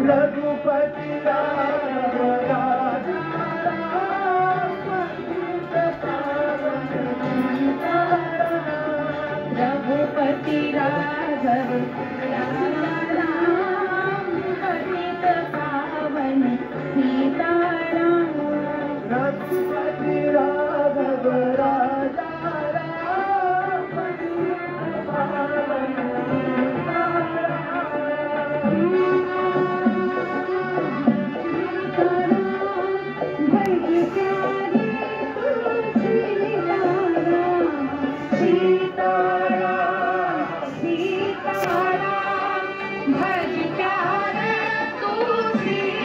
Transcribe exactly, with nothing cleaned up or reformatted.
रघुपति राघव राजा रघुपति राघव राम पतित पावन सीताराम रघुपति राघव राजा राम पतित पावन भज प्यारे तू सीताराम